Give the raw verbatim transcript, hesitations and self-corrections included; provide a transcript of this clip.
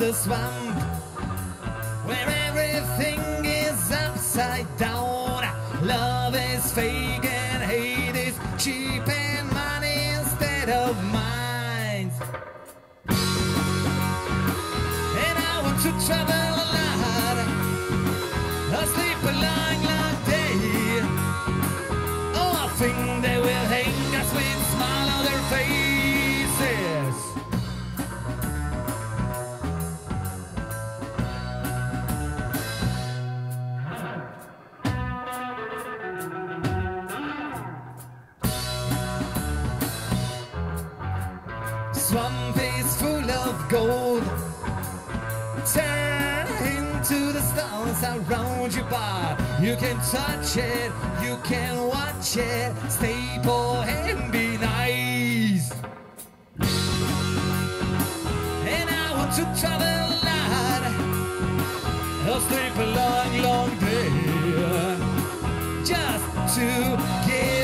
the swamp where everything is upside down. Love is fake and hate is cheap and money instead of minds. And I want to travel a lot, I'll sleep a long, long day. Oh, I think they will hang us with a smile on their faces. Swamp is full of gold, turn into the stars around you, but you can touch it, you can watch it, stay put and be nice. And I want to travel a lot, I'll sleep a long, long day, just to get